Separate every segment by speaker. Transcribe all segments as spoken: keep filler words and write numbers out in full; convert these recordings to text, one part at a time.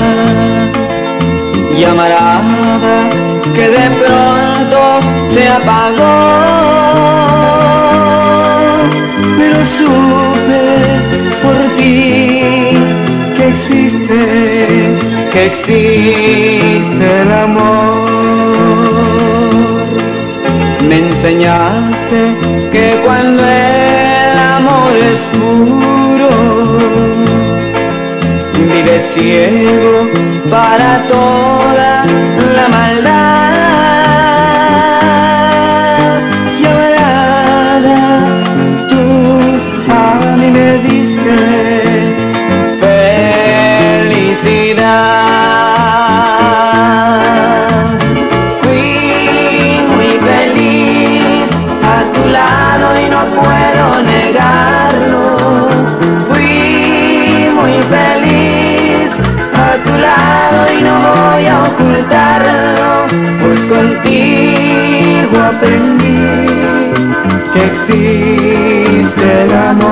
Speaker 1: llamarada que de pronto se apagó, pero supe por ti que existe, que existe el amor. Me enseñaste que cuando el amor es puro, vive ciego para toda la maldad. Llamarada, tú a mí me diste felicidad. Fui muy feliz a tu lado y no puedo negarlo. Fui muy feliz a tu lado y no voy a ocultarlo, pues contigo aprendí que existe el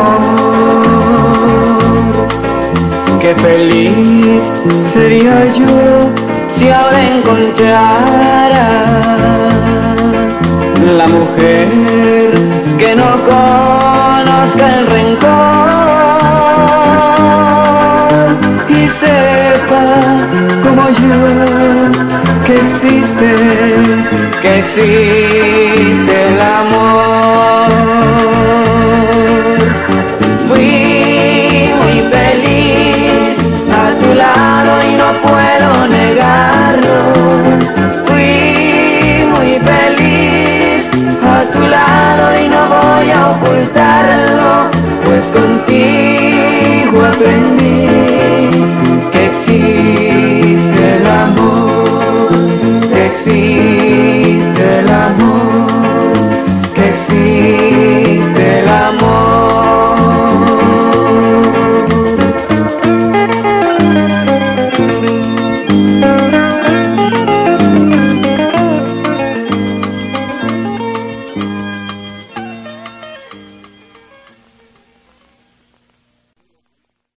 Speaker 1: amor. Qué feliz sería yo si ahora encontrara la mujer que no conozca el rencor y sepa como yo que existe, que existe el amor.